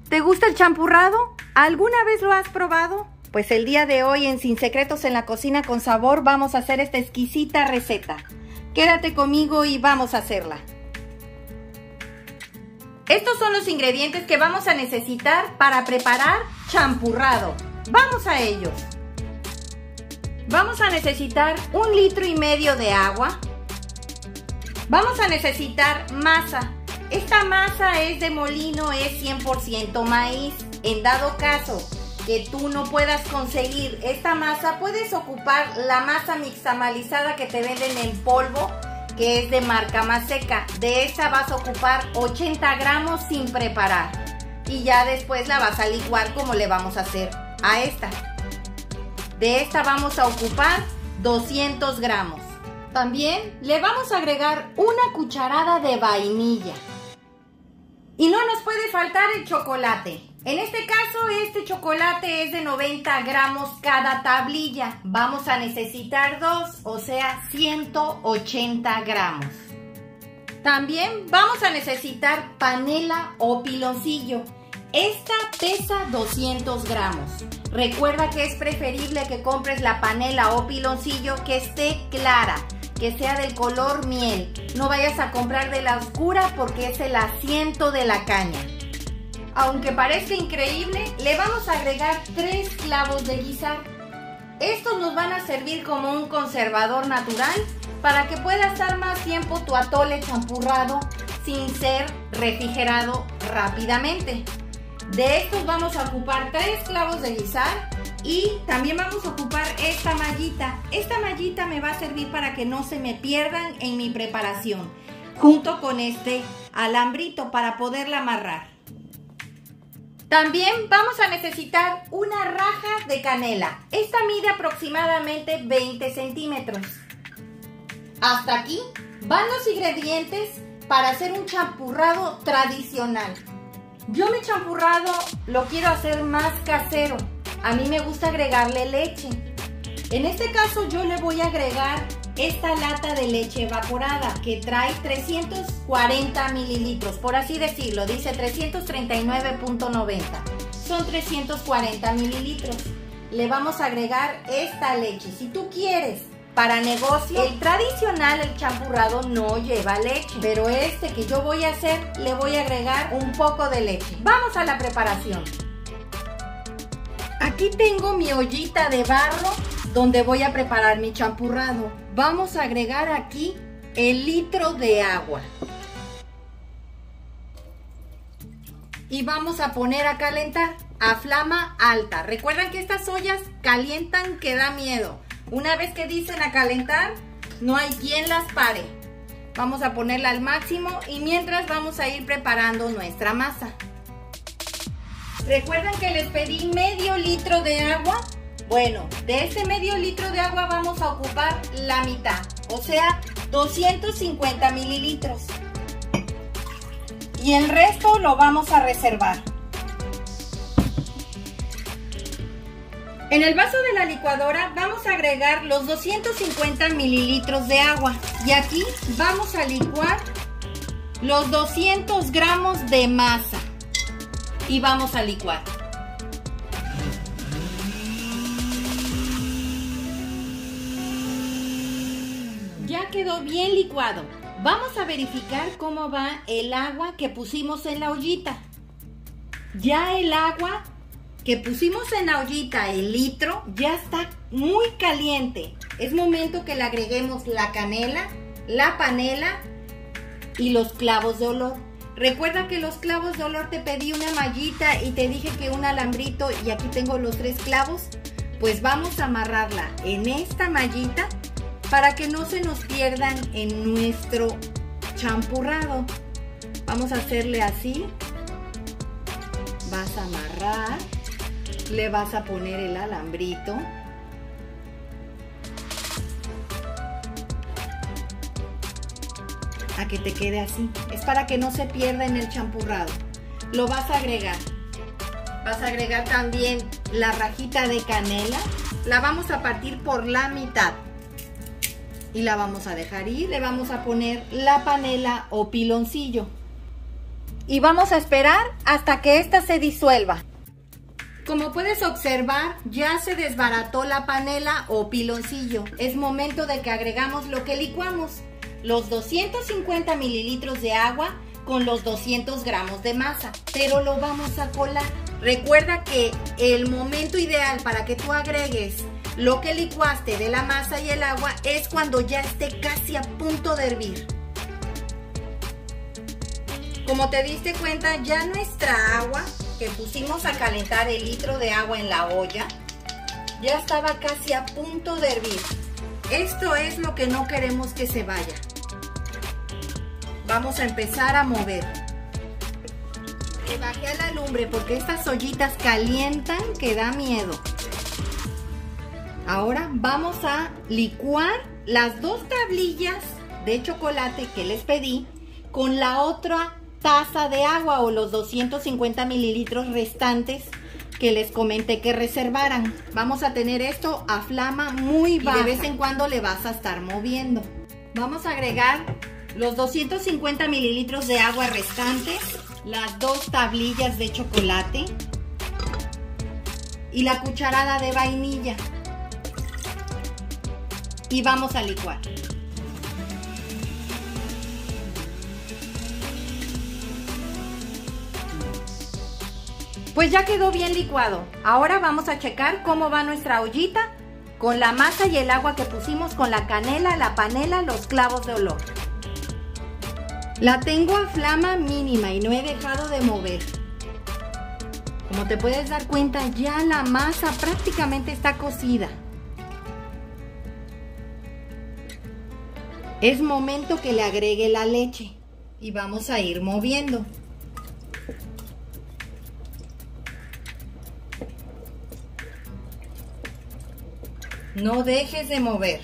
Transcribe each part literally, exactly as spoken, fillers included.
¿Te gusta el champurrado? ¿Alguna vez lo has probado? Pues el día de hoy en Sin Secretos en la Cocina con Sabor vamos a hacer esta exquisita receta. Quédate conmigo y vamos a hacerla. Estos son los ingredientes que vamos a necesitar para preparar champurrado. ¡Vamos a ellos! Vamos a necesitar un litro y medio de agua. Vamos a necesitar masa. Esta masa es de molino, es cien por ciento maíz. En dado caso que tú no puedas conseguir esta masa, puedes ocupar la masa mixtamalizada que te venden en polvo, que es de marca Maseca. De esa vas a ocupar ochenta gramos sin preparar. Y ya después la vas a licuar como le vamos a hacer a esta. De esta vamos a ocupar doscientos gramos. También le vamos a agregar una cucharada de vainilla. Y no nos puede faltar el chocolate. En este caso, este chocolate es de noventa gramos cada tablilla. Vamos a necesitar dos, o sea, ciento ochenta gramos. También vamos a necesitar panela o piloncillo. Esta pesa doscientos gramos. Recuerda que es preferible que compres la panela o piloncillo que esté clara, que sea del color miel. No vayas a comprar de la oscura porque es el asiento de la caña. Aunque parezca increíble, le vamos a agregar tres clavos de guisar. Estos nos van a servir como un conservador natural para que pueda estar más tiempo tu atole champurrado sin ser refrigerado rápidamente. De estos vamos a ocupar tres clavos de guisar y también vamos a ocupar esta mallita. Esta mallita me va a servir para que no se me pierdan en mi preparación, junto con este alambrito para poderla amarrar. También vamos a necesitar una raja de canela. Esta mide aproximadamente veinte centímetros. Hasta aquí van los ingredientes para hacer un champurrado tradicional. Yo mi champurrado lo quiero hacer más casero. A mí me gusta agregarle leche. En este caso yo le voy a agregar esta lata de leche evaporada que trae trescientos cuarenta mililitros, por así decirlo, dice trescientos treinta y nueve punto noventa. Son trescientos cuarenta mililitros. Le vamos a agregar esta leche. Si tú quieres para negocio, el tradicional, el champurrado no lleva leche, pero este que yo voy a hacer, le voy a agregar un poco de leche. Vamos a la preparación. Aquí tengo mi ollita de barro donde voy a preparar mi champurrado. Vamos a agregar aquí el litro de agua. Y vamos a poner a calentar a flama alta. Recuerden que estas ollas calientan que da miedo. Una vez que dicen a calentar, no hay quien las pare. Vamos a ponerla al máximo y mientras vamos a ir preparando nuestra masa. ¿Recuerdan que les pedí medio litro de agua? Bueno, de ese medio litro de agua vamos a ocupar la mitad, o sea, doscientos cincuenta mililitros. Y el resto lo vamos a reservar. En el vaso de la licuadora vamos a agregar los doscientos cincuenta mililitros de agua. Y aquí vamos a licuar los doscientos gramos de masa. Y vamos a licuar. Ya quedó bien licuado. Vamos a verificar cómo va el agua que pusimos en la ollita. Ya el agua que pusimos en la ollita, el litro, ya está muy caliente. Es momento que le agreguemos la canela, la panela y los clavos de olor. Recuerda que los clavos de olor te pedí una mallita y te dije que un alambrito y aquí tengo los tres clavos. Pues vamos a amarrarla en esta mallita para que no se nos pierdan en nuestro champurrado. Vamos a hacerle así. Vas a amarrar. Le vas a poner el alambrito. A que te quede así. Es para que no se pierda en el champurrado. Lo vas a agregar. Vas a agregar también la rajita de canela. La vamos a partir por la mitad. Y la vamos a dejar ir. Le vamos a poner la panela o piloncillo. y vamos a esperar hasta que esta se disuelva. Como puedes observar, ya se desbarató la panela o piloncillo. Es momento de que agregamos lo que licuamos, los doscientos cincuenta mililitros de agua con los doscientos gramos de masa, pero lo vamos a colar. Recuerda que el momento ideal para que tú agregues lo que licuaste de la masa y el agua es cuando ya esté casi a punto de hervir. Como te diste cuenta, ya nuestra agua que pusimos a calentar, el litro de agua en la olla, ya estaba casi a punto de hervir. Esto es lo que no queremos que se vaya. Vamos a empezar a mover. Le bajé a la lumbre porque estas ollitas calientan que da miedo. Ahora vamos a licuar las dos tablillas de chocolate que les pedí con la otra taza de agua o los doscientos cincuenta mililitros restantes que les comenté que reservaran. Vamos a tener esto a flama muy baja y de vez en cuando le vas a estar moviendo. Vamos a agregar los doscientos cincuenta mililitros de agua restantes, las dos tablillas de chocolate y la cucharada de vainilla. Y vamos a licuar. Pues ya quedó bien licuado. Ahora vamos a checar cómo va nuestra ollita con la masa y el agua que pusimos con la canela, la panela, los clavos de olor. La tengo a flama mínima y no he dejado de mover. Como te puedes dar cuenta, ya la masa prácticamente está cocida. Es momento que le agregue la leche y vamos a ir moviendo. No dejes de mover.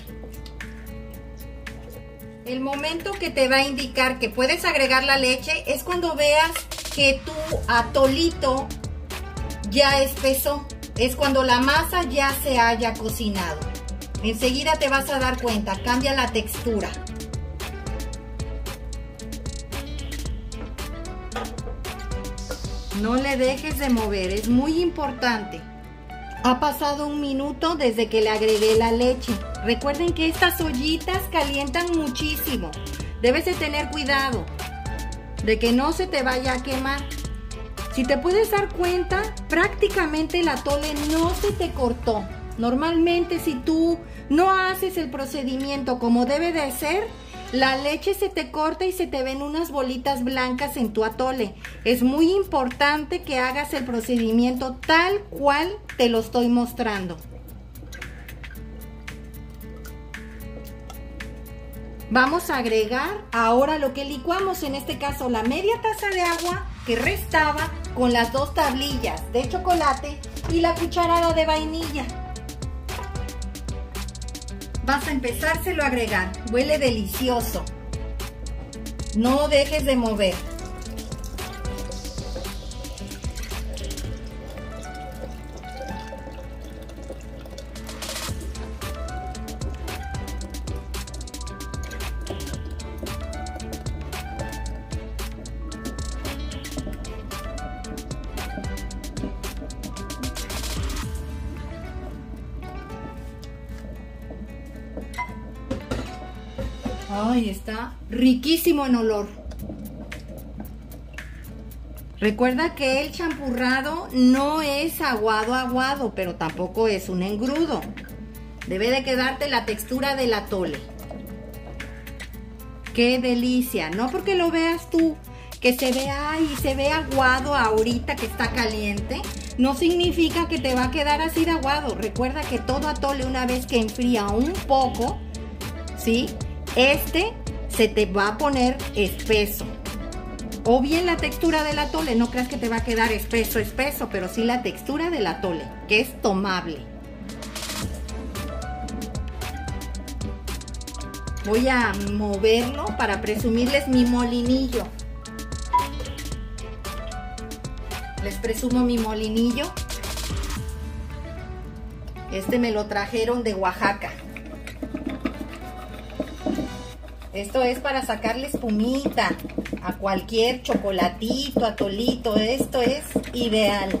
El momento que te va a indicar que puedes agregar la leche es cuando veas que tu atolito ya espesó. Es cuando la masa ya se haya cocinado. Enseguida te vas a dar cuenta, cambia la textura. No le dejes de mover, es muy importante. Ha pasado un minuto desde que le agregué la leche. Recuerden que estas ollitas calientan muchísimo. Debes de tener cuidado de que no se te vaya a quemar. Si te puedes dar cuenta, prácticamente el atole no se te cortó. Normalmente si tú no haces el procedimiento como debe de ser, la leche se te corta y se te ven unas bolitas blancas en tu atole. Es muy importante que hagas el procedimiento tal cual te lo estoy mostrando. Vamos a agregar ahora lo que licuamos, en este caso la media taza de agua que restaba con las dos tablillas de chocolate y la cucharada de vainilla. Vas a empezárselo a agregar, huele delicioso. No dejes de mover. Ay, está riquísimo en olor. Recuerda que el champurrado no es aguado aguado, pero tampoco es un engrudo. Debe de quedarte la textura del atole. ¡Qué delicia! No porque lo veas tú, que se vea y se ve aguado ahorita que está caliente, no significa que te va a quedar así de aguado. Recuerda que todo atole, una vez que enfría un poco, ¿sí?, este se te va a poner espeso. O bien la textura del atole, no creas que te va a quedar espeso, espeso, pero sí la textura del atole, que es tomable. Voy a moverlo para presumirles mi molinillo. Les presumo mi molinillo. Este me lo trajeron de Oaxaca. Esto es para sacarle espumita a cualquier chocolatito, atolito. Esto es ideal.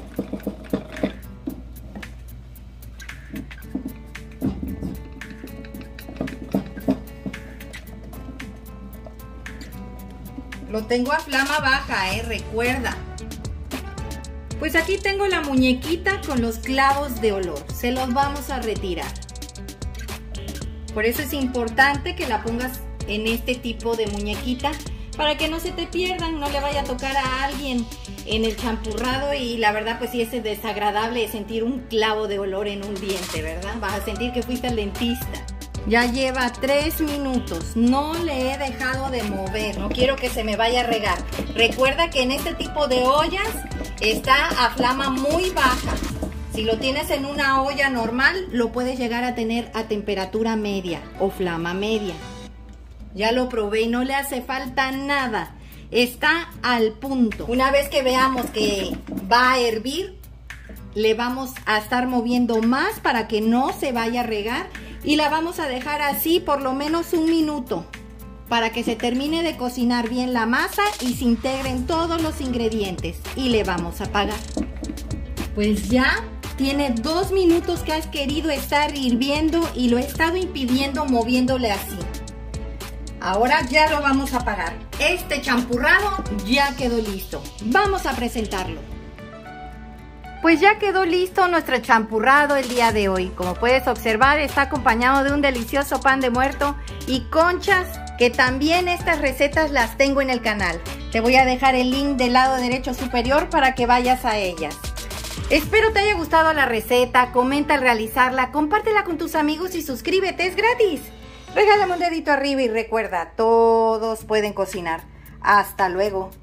Lo tengo a flama baja, eh, recuerda. Pues aquí tengo la muñequita con los clavos de olor. Se los vamos a retirar. Por eso es importante que la pongas en este tipo de muñequita para que no se te pierdan, no le vaya a tocar a alguien en el champurrado y la verdad pues sí es desagradable sentir un clavo de olor en un diente, ¿verdad? Vas a sentir que fuiste al dentista. Ya lleva tres minutos, no le he dejado de mover, no quiero que se me vaya a regar. Recuerda que en este tipo de ollas está a flama muy baja. Si lo tienes en una olla normal, lo puedes llegar a tener a temperatura media o flama media. Ya lo probé y no le hace falta nada, está al punto. Una vez que veamos que va a hervir, le vamos a estar moviendo más para que no se vaya a regar. Y la vamos a dejar así por lo menos un minuto para que se termine de cocinar bien la masa y se integren todos los ingredientes. Y le vamos a apagar. Pues ya tiene dos minutos que has querido estar hirviendo y lo he estado impidiendo moviéndole así. Ahora ya lo vamos a apagar. Este champurrado ya quedó listo. Vamos a presentarlo. Pues ya quedó listo nuestro champurrado el día de hoy. Como puedes observar, está acompañado de un delicioso pan de muerto y conchas, que también estas recetas las tengo en el canal. Te voy a dejar el link del lado derecho superior para que vayas a ellas. Espero te haya gustado la receta, comenta al realizarla, compártela con tus amigos y suscríbete, es gratis. Regálame un dedito arriba y recuerda, todos pueden cocinar. Hasta luego.